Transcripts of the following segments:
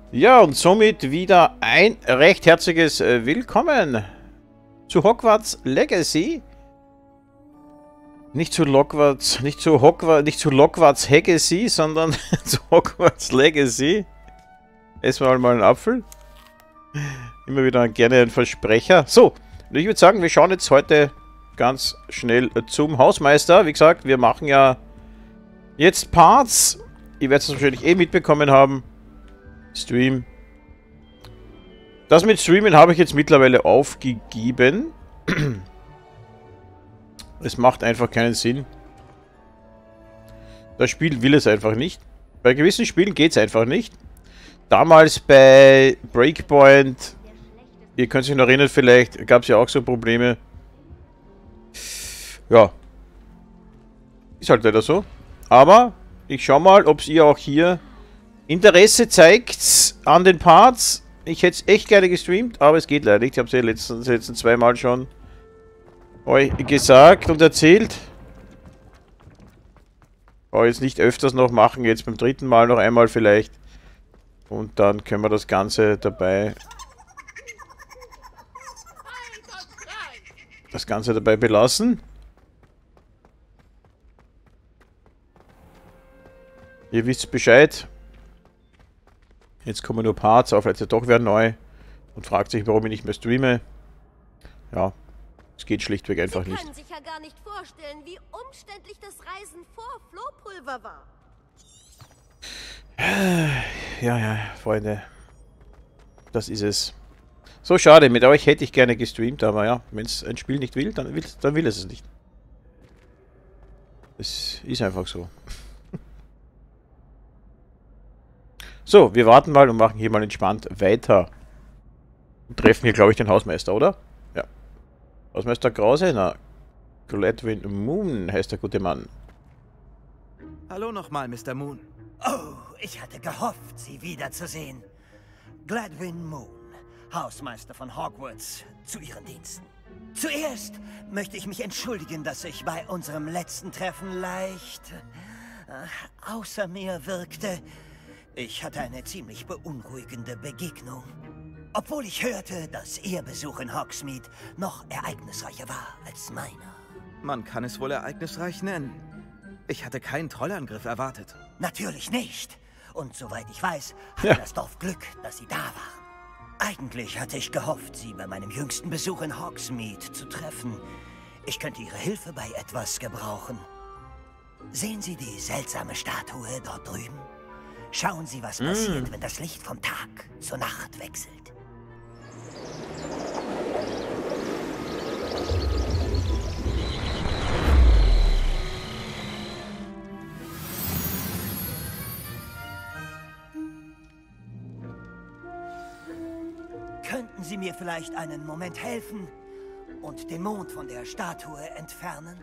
Ja, und somit wieder ein recht herzliches Willkommen zu Hogwarts Legacy. Nicht zu Hogwarts, nicht zu Hogwarts Legacy, sondern zu Hogwarts Legacy. Essen wir mal einen Apfel. Immer wieder gerne ein Versprecher. So, und ich würde sagen, wir schauen jetzt heute ganz schnell zum Hausmeister. Wie gesagt, wir machen ja jetzt Parts. Ihr werdet es wahrscheinlich eh mitbekommen haben. Stream. Das mit Streamen habe ich jetzt mittlerweile aufgegeben. Es macht einfach keinen Sinn. Das Spiel will es einfach nicht. Bei gewissen Spielen geht es einfach nicht. Damals bei Breakpoint, ihr könnt sich noch erinnern vielleicht, gab es ja auch so Probleme. Ja. Ist halt leider so. Aber ich schau mal, ob ihr auch hier Interesse zeigt an den Parts. Ich hätte es echt gerne gestreamt, aber es geht leider nicht. Ich habe es ja letzten zweimal schon euch gesagt und erzählt. Aber jetzt nicht öfters noch machen, jetzt beim dritten Mal noch einmal vielleicht. Und dann können wir das Ganze dabei belassen. Ihr wisst Bescheid. Jetzt kommen nur Parts auf, jetzt doch wieder neu. Und fragt sich, warum ich nicht mehr streame. Ja, es geht schlichtweg einfach nicht. Sie können sich ja gar nicht vorstellen, wie umständlich das Reisen vor Flohpulver war. Ja, Freunde. Das ist es. So schade, mit euch hätte ich gerne gestreamt, aber ja, wenn es ein Spiel nicht will, dann will es nicht. Es ist einfach so. So, wir warten mal und machen hier mal entspannt weiter. Und treffen hier, glaube ich, den Hausmeister, oder? Ja. Hausmeister Krause? Na, Gladwin Moon heißt der gute Mann. Hallo nochmal, Mr. Moon. Oh, ich hatte gehofft, Sie wiederzusehen. Gladwin Moon, Hausmeister von Hogwarts, zu Ihren Diensten. Zuerst möchte ich mich entschuldigen, dass ich bei unserem letzten Treffen leicht außer mir wirkte. Ich hatte eine ziemlich beunruhigende Begegnung. Obwohl ich hörte, dass Ihr Besuch in Hogsmeade noch ereignisreicher war als meiner. Man kann es wohl ereignisreich nennen. Ich hatte keinen Trollangriff erwartet. Natürlich nicht. Und soweit ich weiß, hatte das Dorf Glück, dass Sie da waren. Eigentlich hatte ich gehofft, Sie bei meinem jüngsten Besuch in Hogsmeade zu treffen. Ich könnte Ihre Hilfe bei etwas gebrauchen. Sehen Sie die seltsame Statue dort drüben? Schauen Sie, was passiert, wenn das Licht vom Tag zur Nacht wechselt. Könnten Sie mir vielleicht einen Moment helfen und den Mond von der Statue entfernen?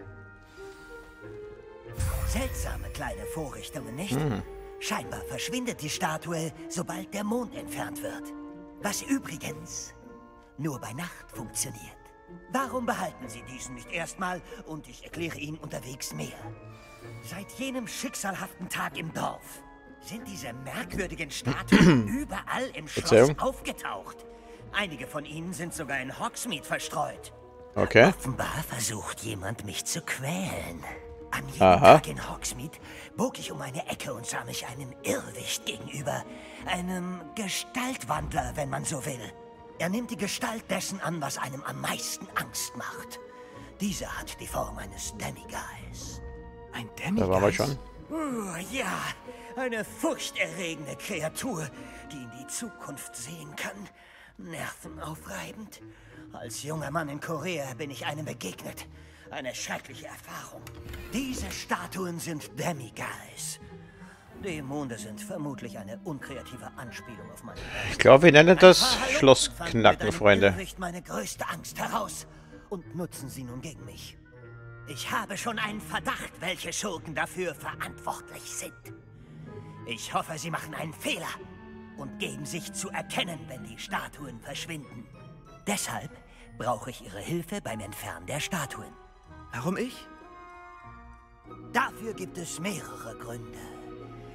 Seltsame kleine Vorrichtungen, nicht? Scheinbar verschwindet die Statue, sobald der Mond entfernt wird. Was übrigens nur bei Nacht funktioniert. Warum behalten Sie diesen nicht erstmal und ich erkläre Ihnen unterwegs mehr? Seit jenem schicksalhaften Tag im Dorf sind diese merkwürdigen Statuen überall im Schloss aufgetaucht. Einige von ihnen sind sogar in Hogsmeade verstreut. Okay. Offenbar versucht jemand, mich zu quälen. An jedem Tag in Hogsmeade bog ich um eine Ecke und sah mich einem Irrwicht gegenüber. Einem Gestaltwandler, wenn man so will. Er nimmt die Gestalt dessen an, was einem am meisten Angst macht. Dieser hat die Form eines Demigeist. Ein Demigeist? Da waren wir schon. Ja, eine furchterregende Kreatur, die in die Zukunft sehen kann. Nervenaufreibend. Als junger Mann in Korea bin ich einem begegnet. Eine schreckliche Erfahrung. Diese Statuen sind Demigeist. Die Monde sind vermutlich eine unkreative Anspielung auf meine Welt. Ich glaube, wir nennen das Schlossknacken, Freunde. Meine größte Angst heraus und nutzen sie nun gegen mich. Ich habe schon einen Verdacht, welche Schurken dafür verantwortlich sind. Ich hoffe, sie machen einen Fehler und geben sich zu erkennen, wenn die Statuen verschwinden. Deshalb brauche ich Ihre Hilfe beim Entfernen der Statuen. Warum ich? Dafür gibt es mehrere Gründe.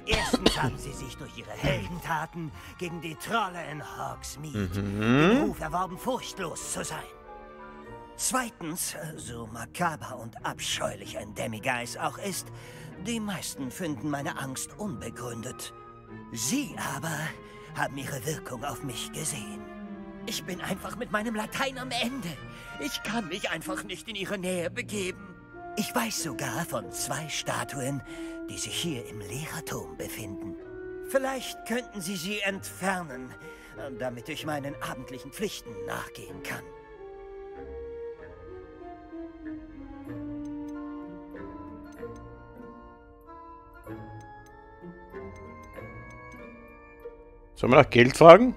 Erstens haben sie sich durch ihre Heldentaten gegen die Trolle in Hogsmeade den Ruf erworben, furchtlos zu sein. Zweitens, so makaber und abscheulich ein Demiguise auch ist, die meisten finden meine Angst unbegründet. Sie aber haben ihre Wirkung auf mich gesehen. Ich bin einfach mit meinem Latein am Ende. Ich kann mich einfach nicht in ihre Nähe begeben. Ich weiß sogar von 2 Statuen, die sich hier im Lehrerturm befinden. Vielleicht könnten Sie sie entfernen, damit ich meinen abendlichen Pflichten nachgehen kann. Sollen wir nach Geld fragen?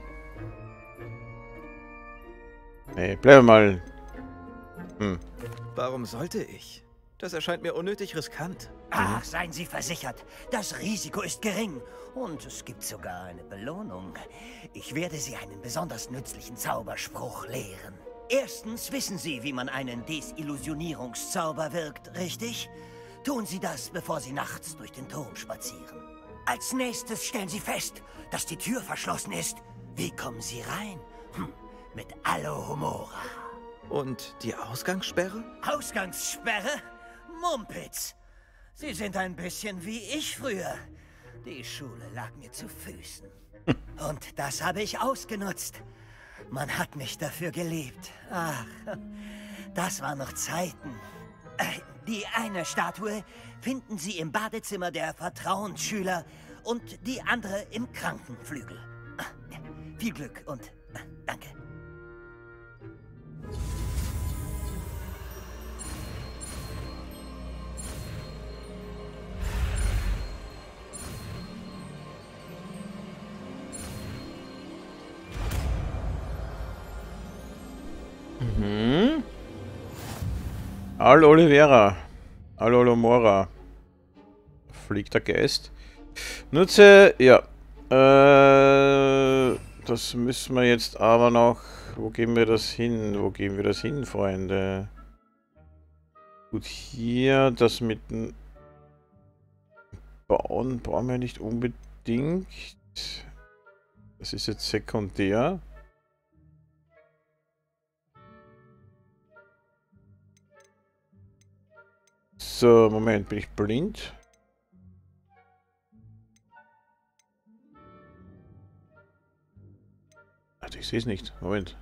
Nee, bleiben wir mal. Warum sollte ich? Das erscheint mir unnötig riskant. Ach, seien Sie versichert. Das Risiko ist gering. Und es gibt sogar eine Belohnung. Ich werde Sie einen besonders nützlichen Zauberspruch lehren. Erstens wissen Sie, wie man einen Desillusionierungszauber wirkt, richtig? Tun Sie das, bevor Sie nachts durch den Turm spazieren. Als nächstes stellen Sie fest, dass die Tür verschlossen ist. Wie kommen Sie rein? Mit Alohomora. Und die Ausgangssperre? Ausgangssperre? Mumpitz. Sie sind ein bisschen wie ich früher. Die Schule lag mir zu Füßen. Und das habe ich ausgenutzt. Man hat mich dafür geliebt. Ach, das waren noch Zeiten. Die eine Statue finden Sie im Badezimmer der Vertrauensschüler und die andere im Krankenflügel. Viel Glück und danke. Al Olivera. Al Olomora. Fliegt der Geist. Nutze, ja. Das müssen wir jetzt aber noch. Wo geben wir das hin? Wo geben wir das hin, Freunde? Gut, hier das mit dem Bauen brauchen wir nicht unbedingt. Das ist jetzt sekundär. So, Moment, bin ich blind? Also ich sehe es nicht. Moment.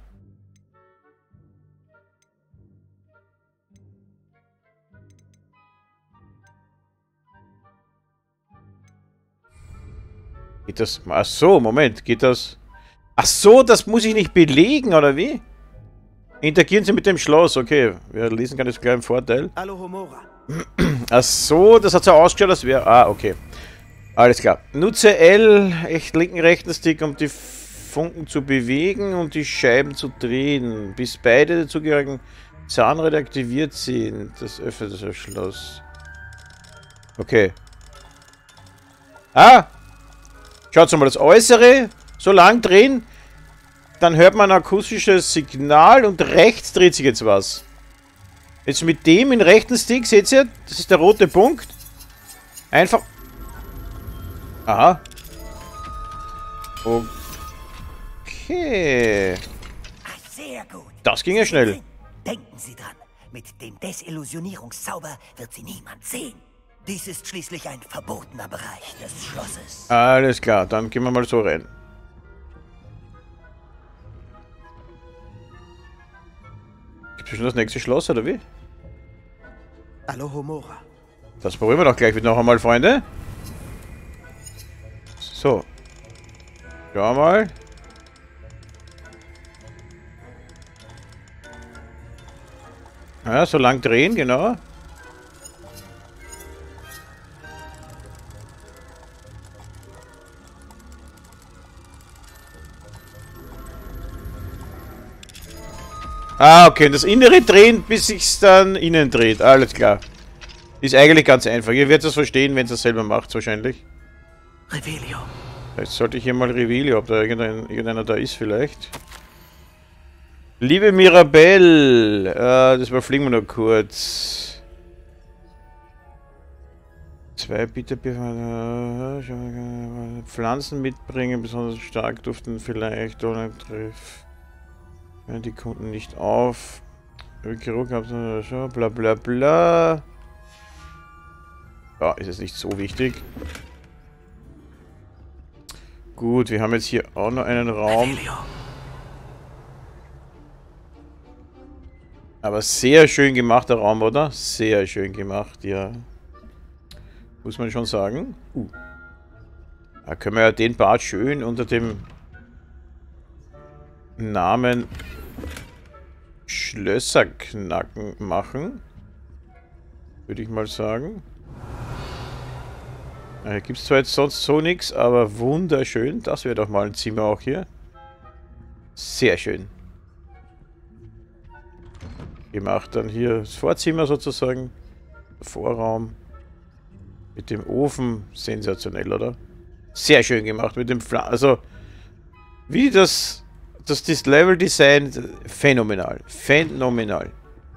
Geht das? Ach so, Moment, geht das? Ach so, das muss ich nicht belegen, oder wie? Interagieren Sie mit dem Schloss, okay. Wir lesen gar nicht gleich im Vorteil. Alohomora. Ach so, das hat so ausgeschaut, als wäre... Ah, okay. Alles klar. Nutze L, echt linken rechten Stick, um die Funken zu bewegen und die Scheiben zu drehen, bis beide dazugehörigen Zahnräder aktiviert sind. Das öffnet das Schloss. Okay. Ah! Schaut mal, das Äußere so lang drehen, dann hört man ein akustisches Signal und rechts dreht sich jetzt was. Jetzt mit dem in rechten Stick, seht ihr? Das ist der rote Punkt. Einfach... Aha. Okay. Ach, sehr gut. Das ging ja schnell. Denken Sie dran, mit dem Desillusionierungszauber wird Sie niemand sehen. Dies ist schließlich ein verbotener Bereich des Schlosses. Alles klar, dann gehen wir mal so rein. Gibt es schon das nächste Schloss, oder wie? Alohomora. Das probieren wir doch gleich wieder noch einmal, Freunde. So. Schau mal. Ja, so lang drehen, genau. Ah, okay. Und das Innere drehen, bis sich's dann innen dreht. Alles klar. Ist eigentlich ganz einfach. Ihr werdet es verstehen, wenn ihr es selber macht, wahrscheinlich. Revelio. Jetzt sollte ich hier mal Revelio, ob da irgendeiner da ist vielleicht. Liebe Mirabelle, das überfliegen wir nur kurz. Jetzt 2 bitte Pflanzen mitbringen, besonders stark duften vielleicht ohne Treff. Hören die Kunden nicht auf. Geruch habt ihr schon, bla bla bla. Ja, ist jetzt nicht so wichtig. Gut, wir haben jetzt hier auch noch einen Raum. Aber sehr schön gemachter Raum, oder? Sehr schön gemacht, ja. Muss man schon sagen. Da können wir ja den Part schön unter dem Namen Schlösserknacken machen. Würde ich mal sagen. Hier gibt es zwar jetzt sonst so nichts, aber wunderschön. Das wäre doch mal ein Zimmer auch hier. Sehr schön. Gemacht dann hier das Vorzimmer sozusagen. Vorraum. Mit dem Ofen. Sensationell, oder? Sehr schön gemacht mit dem also wie das Level Design phänomenal. Phänomenal.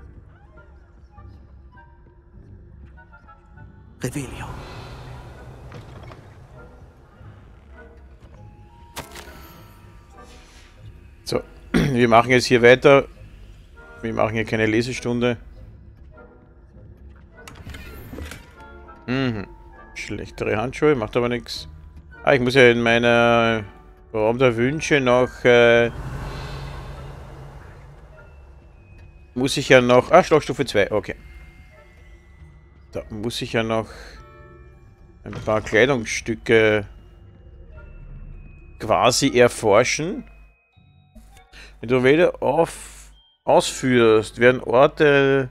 Revelio. So, wir machen jetzt hier weiter. Wir machen hier keine Lesestunde. Schlechtere Handschuhe, macht aber nichts. Ah, ich muss ja in meiner Raum der Wünsche noch... muss ich ja noch... Ah, Schlagstufe 2, okay. Da muss ich ja noch ein paar Kleidungsstücke quasi erforschen. Wenn du wieder ausführst, werden Orte,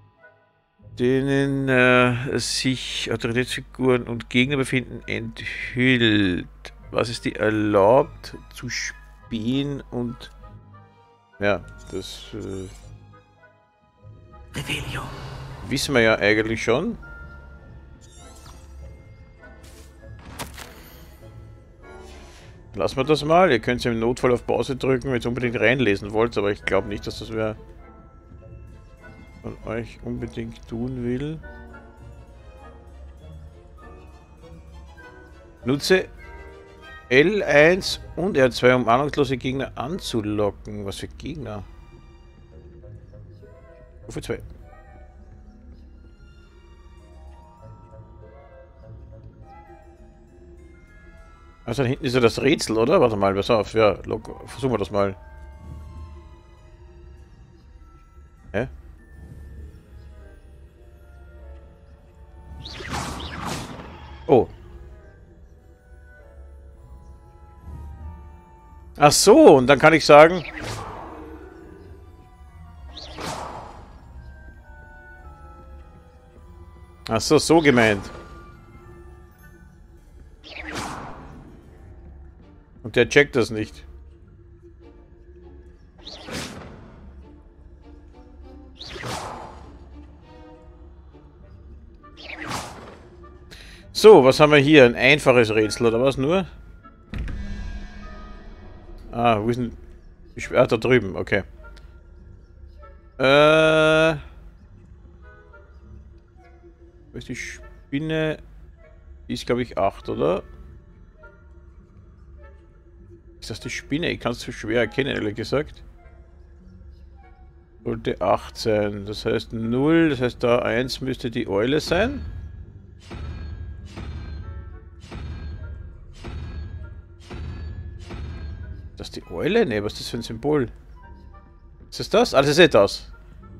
denen sich Autoritätsfiguren und Gegner befinden, enthüllt. Was ist die erlaubt zu spähen und... Ja, das wissen wir ja eigentlich schon. Lassen wir das mal. Ihr könnt es im Notfall auf Pause drücken, wenn ihr es unbedingt reinlesen wollt, aber ich glaube nicht, dass das wer von euch unbedingt tun will. Nutze L1 und R2, um ahnungslose Gegner anzulocken. Was für Gegner? Stufe 2. Also da hinten ist ja das Rätsel, oder? Warte mal, pass auf. Ja, versuchen wir das mal. Hä? Oh. Ach so, und dann kann ich sagen... Ach so, so gemeint. Und der checkt das nicht. So, was haben wir hier? Ein einfaches Rätsel, oder was nur? Ah, wo ist denn... Ah, da drüben, okay. Wo ist die Spinne? Die ist, glaube ich, 8, oder? Ist das die Spinne? Ich kann es zu schwer erkennen, ehrlich gesagt. Sollte 8 sein. Das heißt 0, das heißt da 1 müsste die Eule sein. Ist das die Eule? Ne, was ist das für ein Symbol? Ist das das? Ah, das ist eh das.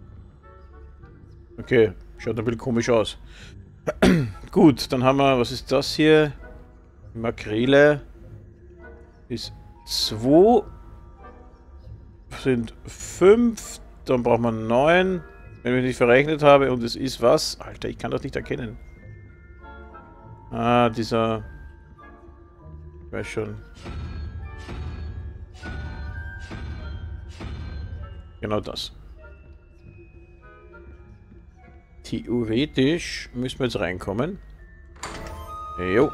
Okay, schaut ein bisschen komisch aus. Gut, dann haben wir, was ist das hier? Makrele ist 2, sind 5, dann braucht man 9, wenn ich nicht verrechnet habe, und es ist was? Alter, ich kann das nicht erkennen. Ah, dieser... Ich weiß schon. Genau das. Theoretisch müssen wir jetzt reinkommen. Jo.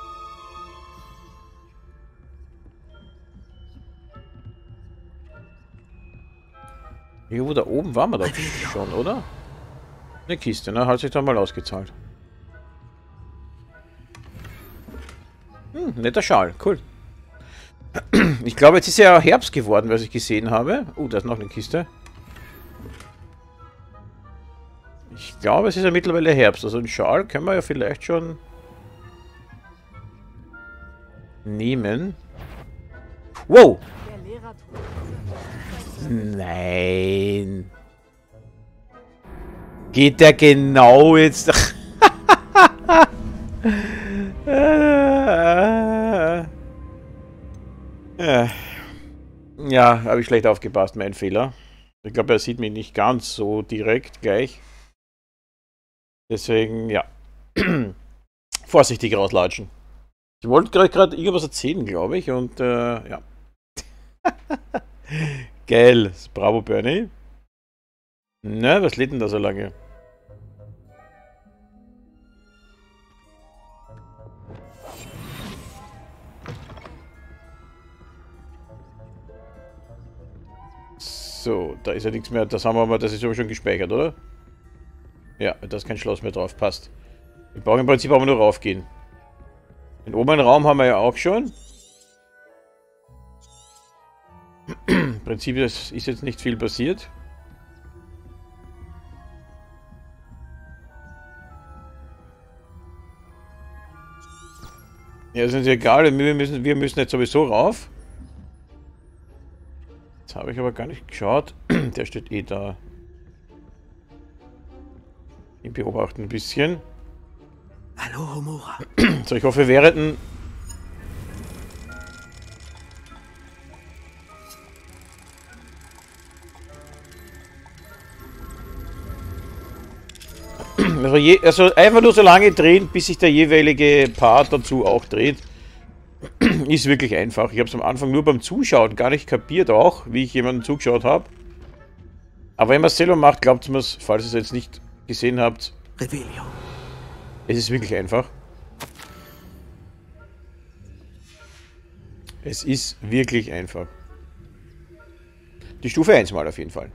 Irgendwo da oben waren wir doch schon, oder? Eine Kiste, ne? Hat sich da mal ausgezahlt. netter Schal. Cool. Ich glaube, jetzt ist ja Herbst geworden, was ich gesehen habe. Da ist noch eine Kiste. Ich glaube, es ist ja mittlerweile Herbst. Also einen Schal können wir ja vielleicht schon nehmen. Wow! Nein. Geht der genau jetzt? Ja, habe ich schlecht aufgepasst, mein Fehler. Ich glaube, er sieht mich nicht ganz so direkt gleich. Deswegen, ja. Vorsichtig rauslatschen. Ich wollte gerade irgendwas erzählen, glaube ich, und ja. Geil, bravo Bernie. Na, was lädt denn da so lange? So, da ist ja nichts mehr. Das haben wir mal, das ist aber schon gespeichert, oder? Ja, da ist kein Schloss mehr drauf, passt. Wir brauchen im Prinzip aber nur raufgehen. Den oberen Raum haben wir ja auch schon. Im Prinzip ist jetzt nicht viel passiert. Ja, das ist uns egal, wir müssen jetzt sowieso rauf. Jetzt habe ich aber gar nicht geschaut. Der steht eh da. Ich beobachte ein bisschen. Hallo, Homura. So, ich hoffe, während ein... Also einfach nur so lange drehen, bis sich der jeweilige Part dazu auch dreht. Ist wirklich einfach. Ich habe es am Anfang nur beim Zuschauen gar nicht kapiert auch, wie ich jemanden zugeschaut habe. Aber wenn man es selber macht, glaubt mir es, falls ihr es jetzt nicht gesehen habt. Revelio. Es ist wirklich einfach. Es ist wirklich einfach. Die Stufe 1 mal auf jeden Fall.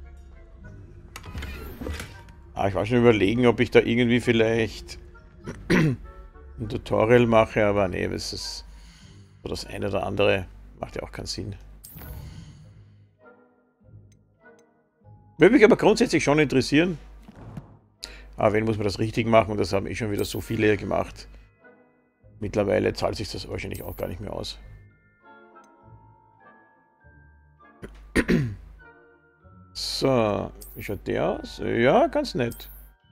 Ah, ich war schon überlegen, ob ich da irgendwie vielleicht ein Tutorial mache, aber nee, das ist so das eine oder andere. Macht ja auch keinen Sinn. Würde mich aber grundsätzlich schon interessieren. Aber wenn muss man das richtig machen und das haben eh schon wieder so viele gemacht. Mittlerweile zahlt sich das wahrscheinlich auch gar nicht mehr aus. So, wie schaut der aus? Ja, ganz nett.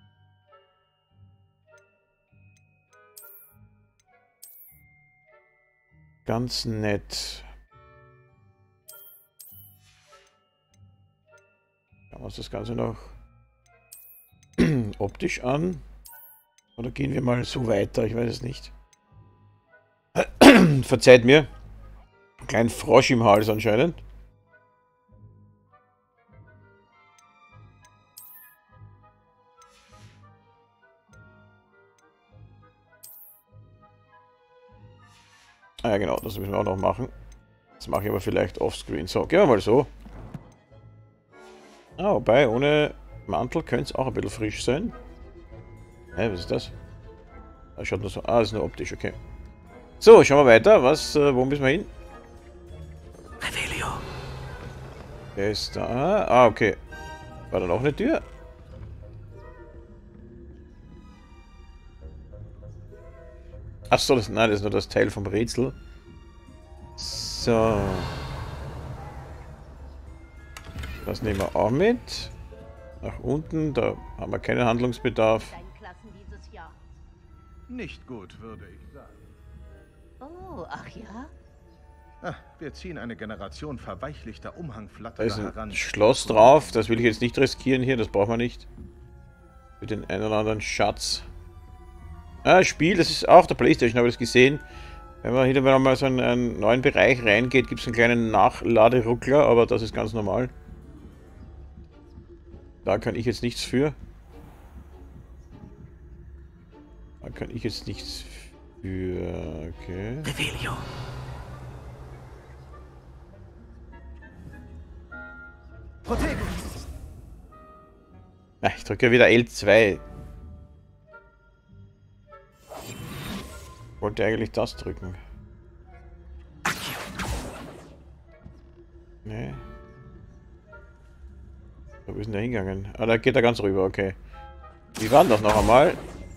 Ganz nett. Schauen wir uns das Ganze noch optisch an. Oder gehen wir mal so weiter? Ich weiß es nicht. Verzeiht mir. Ein kleiner Frosch im Hals anscheinend. Ah ja, genau, das müssen wir auch noch machen. Das mache ich aber vielleicht offscreen. So, gehen wir mal so. Ah, wobei, ohne Mantel könnte es auch ein bisschen frisch sein. Hä, was ist das? Das schaut nur so. Ah, das ist nur optisch, okay. So, schauen wir weiter. Was, wo müssen wir hin? Revelio. Wer ist da? Ah, okay. War da noch eine Tür? Achso, nein, das ist nur das Teil vom Rätsel. So. Das nehmen wir auch mit. Nach unten, da haben wir keinen Handlungsbedarf. Nicht gut, würde ich sagen. Oh, ach ja? Wir ziehen eine Generation verweichlichter Da Umhangflatterer ist heran. ein Schloss drauf, das will ich jetzt nicht riskieren hier, das brauchen wir nicht. Für den einen oder anderen Schatz. Ah, Spiel, das ist auch der PlayStation, habe ich das gesehen. Wenn man hier mal so in einen neuen Bereich reingeht, gibt es einen kleinen Nachladeruckler, aber das ist ganz normal. Da kann ich jetzt nichts für. Da kann ich jetzt nichts für. Okay. Revelio. Protego! Ah, ich drücke ja wieder L2. Ich wollte eigentlich das drücken. Nee. Wo ist denn der hingegangen? Ah, da geht er ganz rüber, okay. Wie war denn das noch einmal?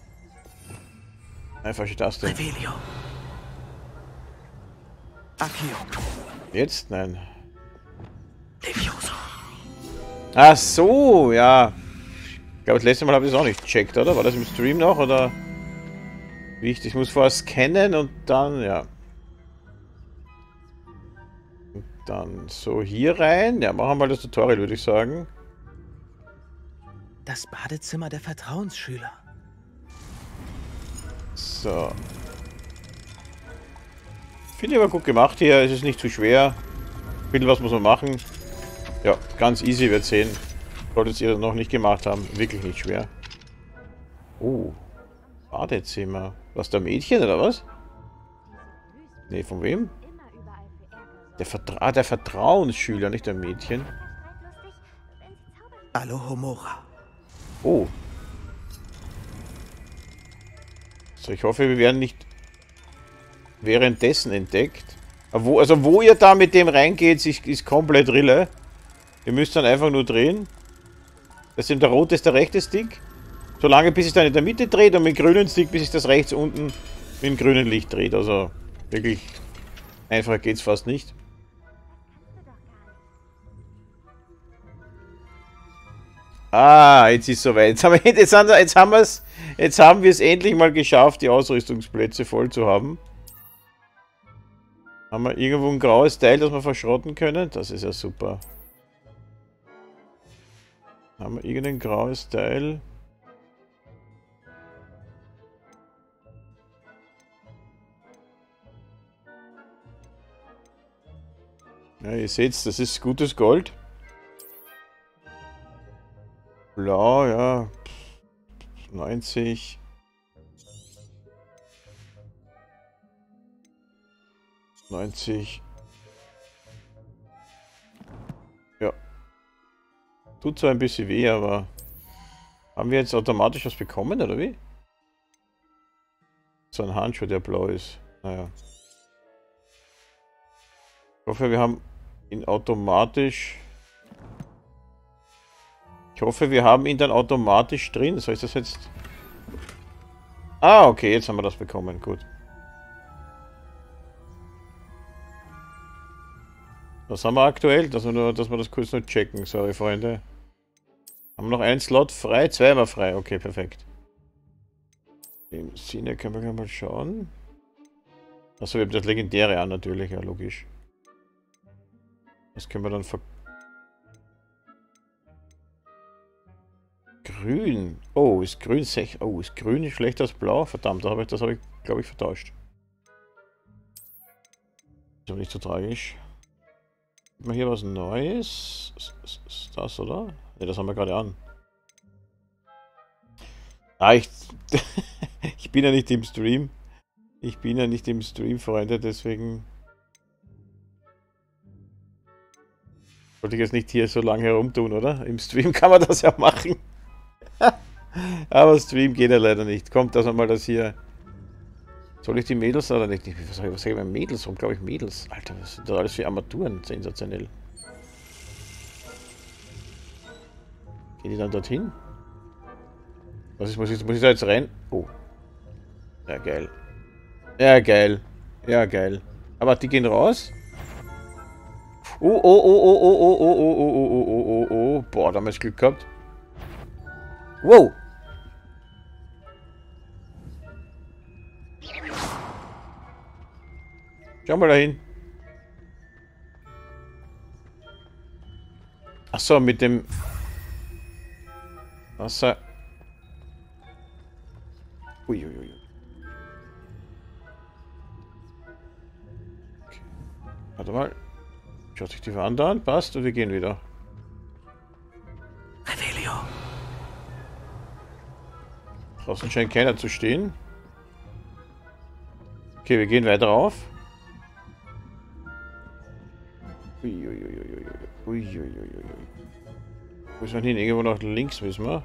Eine falsche Taste. Revelio. Accio. Jetzt? Nein. Levioso. Ach so, ja. Ich glaube, das letzte Mal habe ich es auch nicht gecheckt, oder? War das im Stream noch, oder? Wichtig, ich muss vorher scannen und dann, ja. Und dann so hier rein. Ja, machen wir mal das Tutorial, würde ich sagen. Das Badezimmer der Vertrauensschüler. So. Finde ich aber gut gemacht hier. Es ist nicht zu schwer. Ein bisschen was muss man machen. Ja, ganz easy wird sehen. Solltet ihr das noch nicht gemacht haben. Wirklich nicht schwer. Oh. Badezimmer. Was, der Mädchen oder was? Nee, von wem? Der Vertrauensschüler, nicht der Mädchen. Alohomora. Oh. So, ich hoffe, wir werden nicht währenddessen entdeckt. Aber wo ihr da mit dem reingeht, ist komplett Rille. Ihr müsst dann einfach nur drehen. Das ist der rote ist der rechte Stick. Solange bis es dann in der Mitte dreht und mit dem grünen Stick, bis sich das rechts unten mit dem grünen Licht dreht. Also wirklich einfacher geht's fast nicht. Ah, jetzt ist es soweit. Jetzt haben wir es endlich mal geschafft, die Ausrüstungsplätze voll zu haben. Haben wir irgendwo ein graues Teil, das wir verschrotten können? Das ist ja super. Haben wir irgendein graues Teil? Ja, ihr seht, das ist gutes Gold. Blau, ja. 90. 90. Ja. Tut zwar ein bisschen weh, aber... Haben wir jetzt automatisch was bekommen, oder wie? So ein Handschuh, der blau ist. Naja. Ich hoffe, wir haben ihn automatisch... Ich hoffe, wir haben ihn dann automatisch drin. Soll ich das jetzt... Ah, okay, jetzt haben wir das bekommen. Gut. Was haben wir aktuell? Dass wir das kurz noch checken. Sorry, Freunde. Haben wir noch einen Slot frei? Zwei haben wir frei. Okay, perfekt. Im Sinne können wir mal schauen. Achso, wir haben das Legendäre an, natürlich. Ja, logisch. Das können wir dann ver... Grün. Oh, ist grün Oh, ist grün schlechter als blau? Verdammt, das habe ich, glaube ich, vertauscht. Ist aber nicht so tragisch. Haben wir hier was Neues? Ist das, oder? Ne, das haben wir gerade an. Ah, ich bin ja nicht im Stream. Ich bin ja nicht im Stream, Freunde, deswegen... Wollte ich jetzt nicht hier so lange herumtun, oder? Im Stream kann man das ja machen. Aber Stream geht ja leider nicht. Kommt, dass man mal das hier... Soll ich die Mädels oder nicht? Was sage ich bei Mädels? Warum glaube ich Mädels? Alter, was sind das alles für Armaturen? Sensationell. Gehen die dann dorthin? Was ist, muss ich da jetzt rein? Oh. Ja, geil. Ja, geil. Ja, geil. Aber die gehen raus? Oh, oh, oh, oh, oh, oh, oh, oh, oh, oh, oh, oh, oh. Boah, da haben wir jetzt Glück gehabt. Wow. Schau mal dahin. Achso, mit dem Wasser. Uiuiui. Okay. Warte mal. Schaut sich die Wand an. Passt und wir gehen wieder. Revelio. Draußen scheint keiner zu stehen. Okay, wir gehen weiter auf. Uiuiuiui. Uiuiuiui. Wo ist man hin? Irgendwo nach links müssen wir.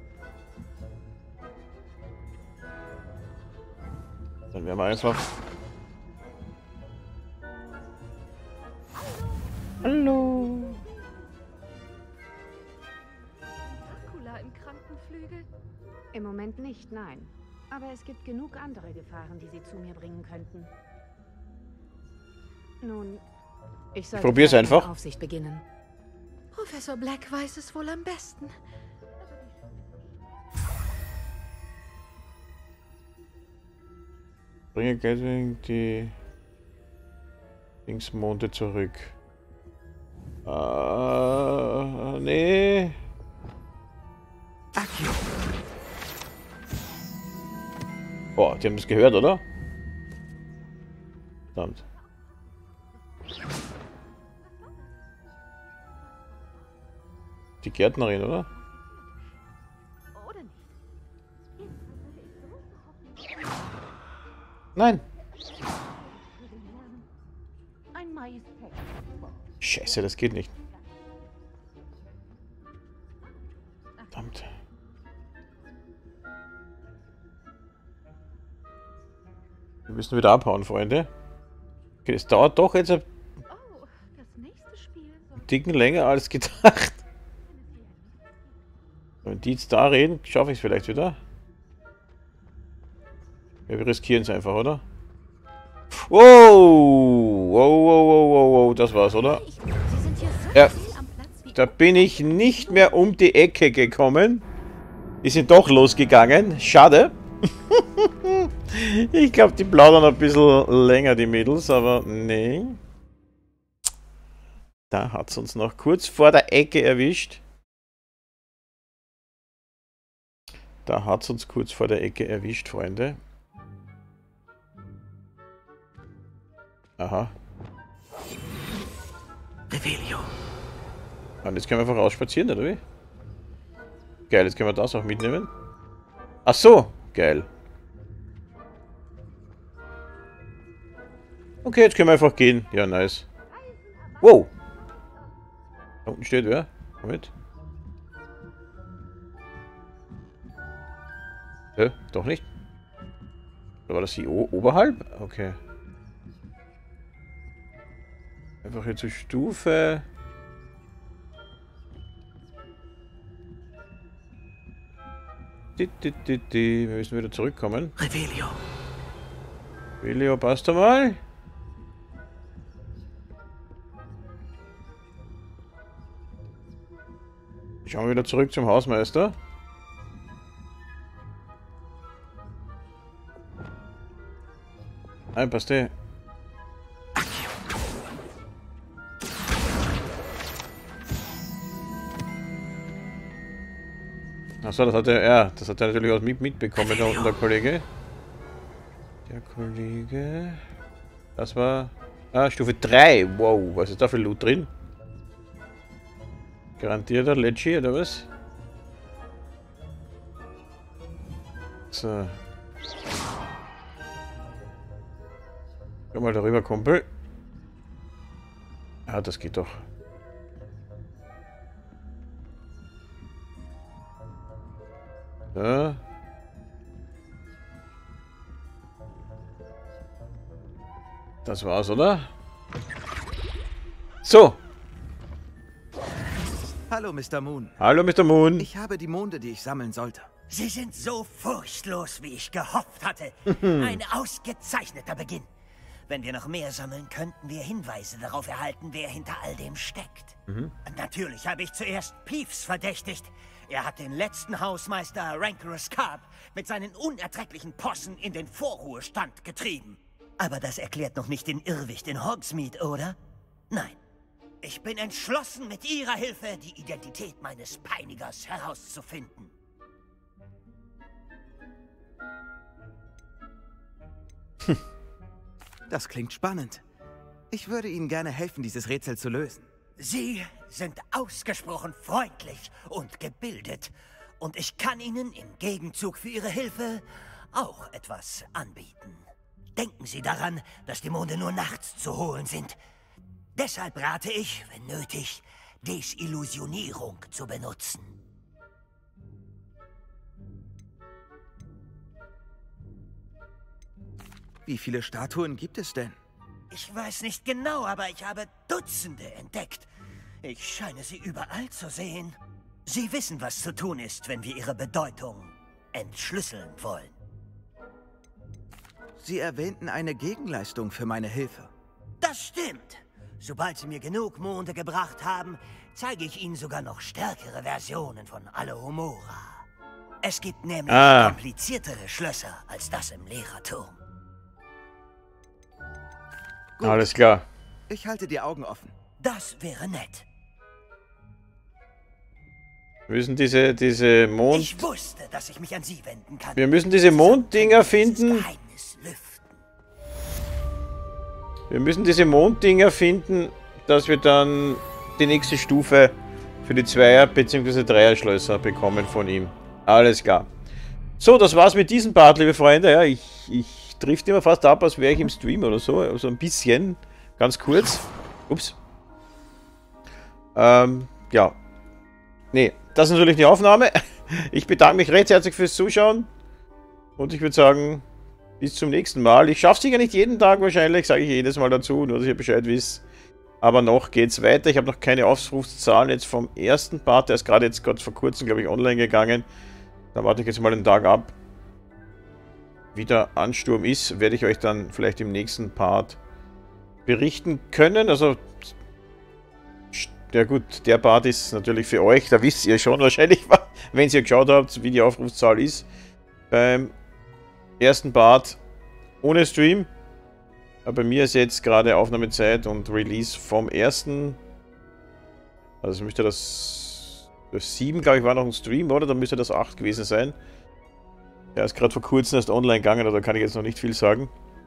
Dann werden wir einfach... Hallo. Moment nicht, nein. Aber es gibt genug andere Gefahren, die sie zu mir bringen könnten. Nun, ich sollte probier's vielleicht einfach. eine Aufsicht beginnen. Professor Black weiß es wohl am besten. Bringe Gatling die Dingsmonde zurück. Nee. Boah, die haben das gehört, oder? Verdammt. Die Gärtnerin, oder? Oder nicht? Nein. Ein Majestät. Scheiße, das geht nicht. Verdammt. Wir müssen wieder abhauen, Freunde. Okay, es dauert doch jetzt ein Oh, das nächste Spiel soll... Ticken länger als gedacht. Wenn die jetzt da reden, schaffe ich es vielleicht wieder. Ja, wir riskieren es einfach, oder? Wow! Wow, wow, wow, wow, wow, das war's, oder? Sie sind hier so Ja. viel am Platz wie... Da bin ich nicht mehr um die Ecke gekommen. Die sind doch losgegangen. Schade. Ich glaube, die plaudern ein bisschen länger, die Mädels, aber nee. Da hat es uns noch kurz vor der Ecke erwischt. Da hat es uns kurz vor der Ecke erwischt, Freunde. Aha. Revelio. Und jetzt können wir einfach rausspazieren, oder wie? Geil, jetzt können wir das auch mitnehmen. Ach so, geil. Okay, jetzt können wir einfach gehen. Ja, nice. Wow. Da unten steht wer? Moment. Doch nicht. Oder war das hier oberhalb? Okay. Einfach hier zur Stufe. Wir müssen wieder zurückkommen. Revelio. Revelio, passt du mal? Schauen wir wieder zurück zum Hausmeister. Nein, passt eh. Achso, das hat er, ja, das hat er natürlich auch mitbekommen, da unten der Kollege. Der Kollege. Das war. Ah, Stufe 3. Wow, was ist da für Loot drin? Garantierter Lecci, oder was? So. Komm mal darüber, Kumpel. Ah, das geht doch. So. Das war's, oder? So. Hallo, Mr. Moon. Hallo, Mr. Moon. Ich habe die Monde, die ich sammeln sollte. Sie sind so furchtlos, wie ich gehofft hatte. Ein ausgezeichneter Beginn. Wenn wir noch mehr sammeln, könnten wir Hinweise darauf erhalten, wer hinter all dem steckt. Natürlich habe ich zuerst Peeves verdächtigt. Er hat den letzten Hausmeister Rancorous Carp mit seinen unerträglichen Possen in den Vorruhestand getrieben. Aber das erklärt noch nicht den Irrwicht in Hogsmeade, oder? Nein. Ich bin entschlossen, mit Ihrer Hilfe die Identität meines Peinigers herauszufinden. Das klingt spannend. Ich würde Ihnen gerne helfen, dieses Rätsel zu lösen. Sie sind ausgesprochen freundlich und gebildet. Und ich kann Ihnen im Gegenzug für Ihre Hilfe auch etwas anbieten. Denken Sie daran, dass die Monde nur nachts zu holen sind. Deshalb rate ich, wenn nötig, Desillusionierung zu benutzen. Wie viele Statuen gibt es denn? Ich weiß nicht genau, aber ich habe Dutzende entdeckt. Ich scheine sie überall zu sehen. Sie wissen, was zu tun ist, wenn wir ihre Bedeutung entschlüsseln wollen. Sie erwähnten eine Gegenleistung für meine Hilfe. Das stimmt. Sobald Sie mir genug Monde gebracht haben, zeige ich Ihnen sogar noch stärkere Versionen von Alohomora. Es gibt nämlich kompliziertere Schlösser als das im Lehrerturm. Gut. Alles klar. Ich halte die Augen offen. Das wäre nett. Wir müssen diese Mond... Ich wusste, dass ich mich an Sie wenden kann. Wir müssen diese Monddinger finden. Geheimnis lüften. Wir müssen diese Monddinger finden, dass wir dann die nächste Stufe für die Zweier- bzw. Dreier-Schlösser bekommen von ihm. Alles klar. So, das war's mit diesem Part, liebe Freunde. Ja, ich trifft immer fast ab, als wäre ich im Stream oder so. Also ein bisschen, ganz kurz. Ups. Ja. Nee, das ist natürlich die Aufnahme. Ich bedanke mich recht herzlich fürs Zuschauen. Und ich würde sagen, bis zum nächsten Mal. Ich schaffe es sicher nicht jeden Tag wahrscheinlich, sage ich jedes Mal dazu, nur dass ihr Bescheid wisst. Aber noch geht's weiter. Ich habe noch keine Aufrufszahlen jetzt vom ersten Part. Der ist gerade vor kurzem, glaube ich, online gegangen. Da warte ich jetzt mal einen Tag ab. Wie der Ansturm ist, werde ich euch dann vielleicht im nächsten Part berichten können. Also, ja gut, der Part ist natürlich für euch. Da wisst ihr schon wahrscheinlich, wenn ihr geschaut habt, wie die Aufrufszahl ist. Beim ersten Part ohne Stream. Aber bei mir ist jetzt gerade Aufnahmezeit und Release vom ersten. Also müsste das 7, glaube ich, war noch ein Stream, oder? Dann müsste das 8 gewesen sein. Er ist gerade vor kurzem erst online gegangen, also da kann ich jetzt noch nicht viel sagen.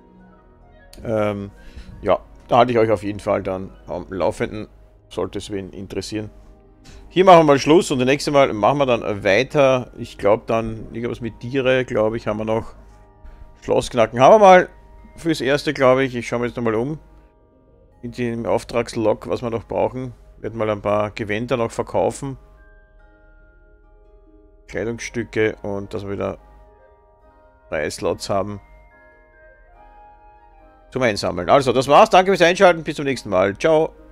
Ja, da halte ich euch auf jeden Fall dann am Laufenden, sollte es wen interessieren. Hier machen wir mal Schluss und das nächste Mal machen wir dann weiter. Ich glaube dann, irgendwas mit Tiere, glaube ich, haben wir noch. Schlossknacken haben wir mal fürs Erste, glaube ich. Ich schaue mir jetzt nochmal um. In dem Auftragslog, was wir noch brauchen. Werden mal ein paar Gewänder noch verkaufen. Kleidungsstücke und dass wir wieder 3 Slots haben. Zum Einsammeln. Also, das war's. Danke fürs Einschalten. Bis zum nächsten Mal. Ciao.